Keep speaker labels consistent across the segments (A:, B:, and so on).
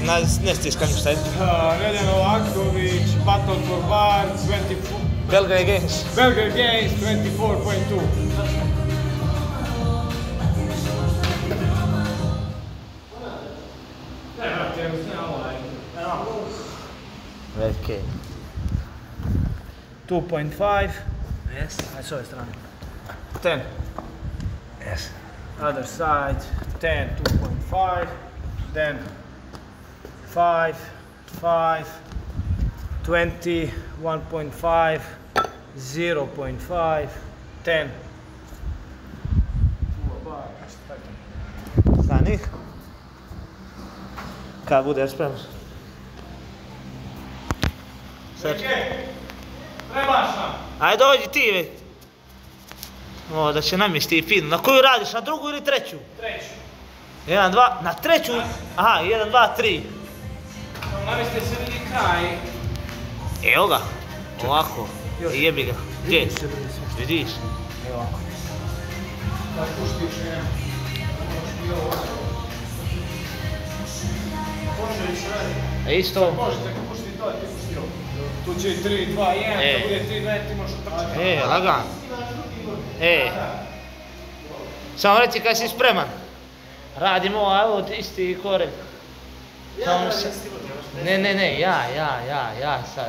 A: Ne stiskam šta je.
B: Nedjan Novaković, Battle for Bar, 24...
A: Belgrade Games.
B: Belgrade Games, 24.2.
A: Red K.
B: 2.5.
A: Yes.
B: Aj s ove strane. 10.
A: Yes.
B: Other side, 10, 2.5. Then 5, 5, 20, 1.5, 0.5, 10.
A: Stani. Kad budeš spreman.
B: Trebaš nam!
A: Ajde dođi ti već. O, da će namjesti film. Na koju radiš? Na drugu ili treću?
B: Treću.
A: 1, 2, na treću? Aha, 1, 2, 3.
B: Namjesti se vidi kraj.
A: Evo ga. Ovako. Jebi ga. Gdje? Vidiš?
B: Evo ovako. Da puštiš, nema. Može više radi.
A: Isto.
B: Možete, ako pušti to, ti pušti ovo. Tu će 3, 2, 1, da bude 3, 2, ti možeš otrčati.
A: Lagan. Samo reci kad si spreman. Radimo ovo isti korek. Ne, ja sad.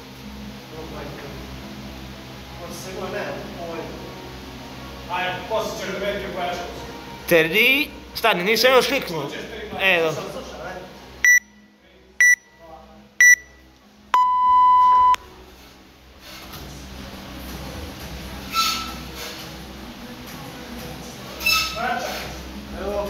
B: Ajde, poslije ćeš dobiti u pojačku.
A: Terdi, stani, nisam još kliknuo. Evo.
B: Evo.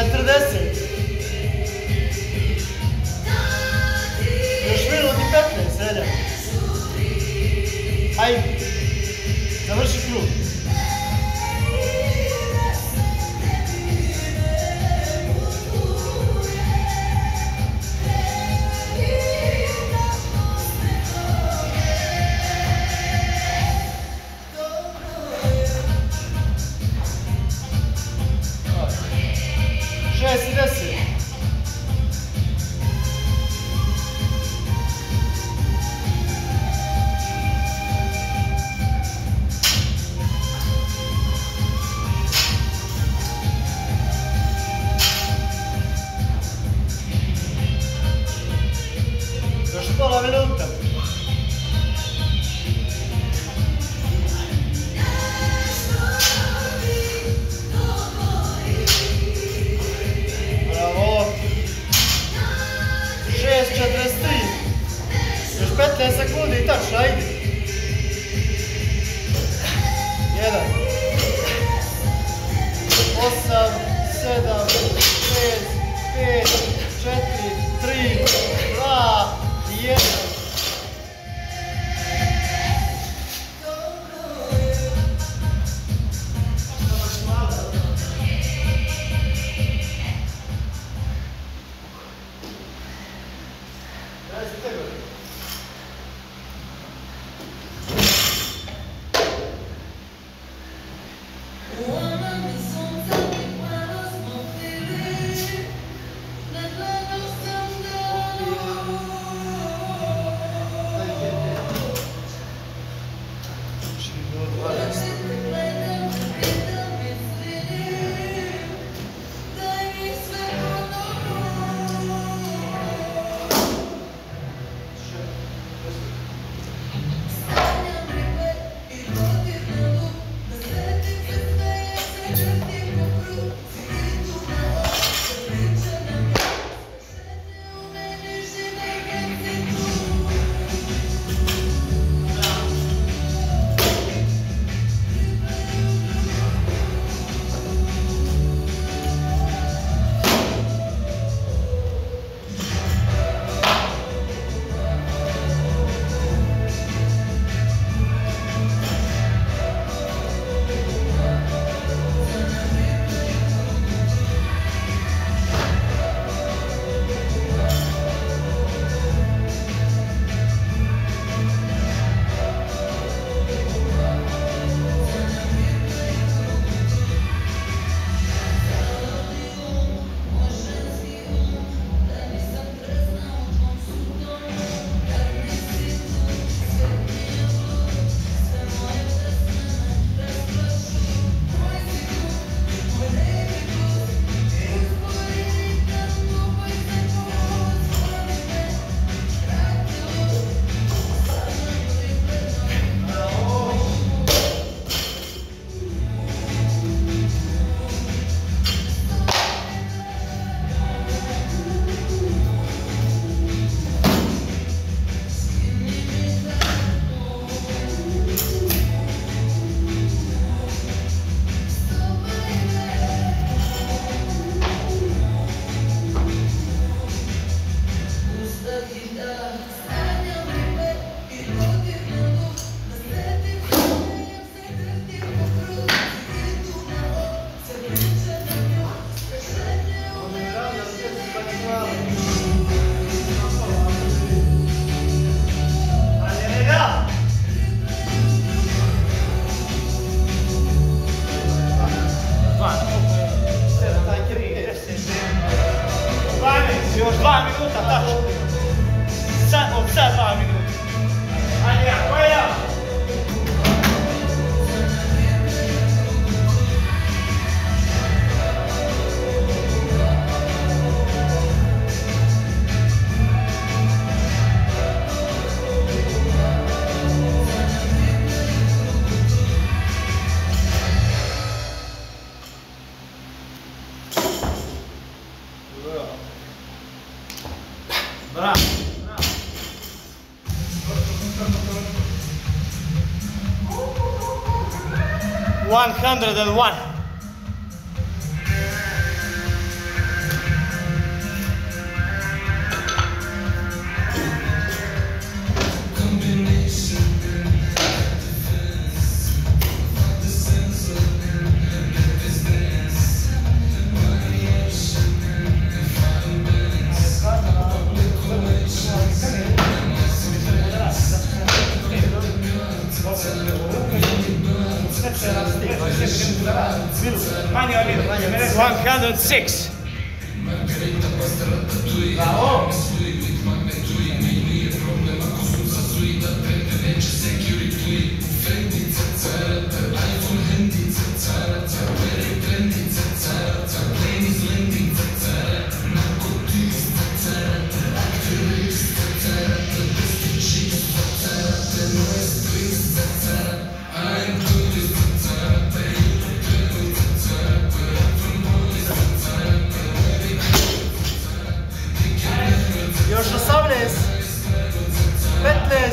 C: 40. Još minuti 15, Relja. Ajde. Završi krug. Pola minuta. Bravo. 6:43. Još 15 sekundi i tačno, ajde. 1. 8, 7, 6, 5, 4, 3, 2, 1.
A: Još 2 minuta, tačno. Od sad 2 minuta. Ajde, koja ja? Bravo. 101.
B: 6.
A: Bravo.
C: Još 18, 15,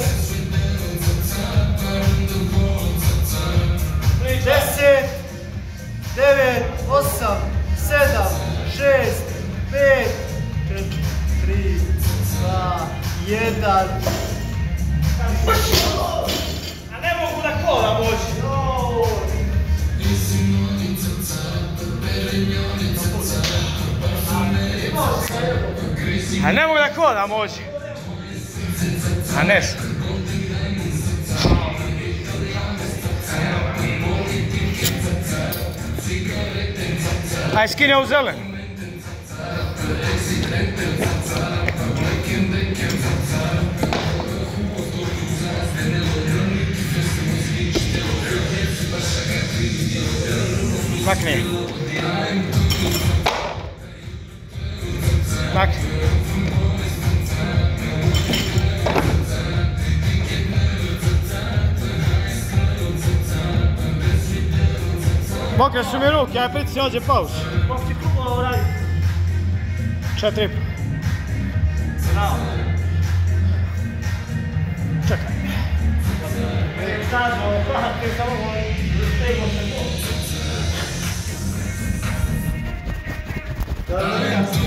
C: 10, 9, 8, 7, 6, 5, 4, 3, 2, 1.
A: A ne mogu da kola moći.
B: A ne mogu da kola može. A nešto. Aj skine u zelen. Makni. Makni. Mokre su mi ruke, aj pritisni ođe pauz.
A: Koliko ti klubova radi?
B: 4,5.
A: Bravo.
B: Čekaj.
A: Stažno, ti samo stego se to.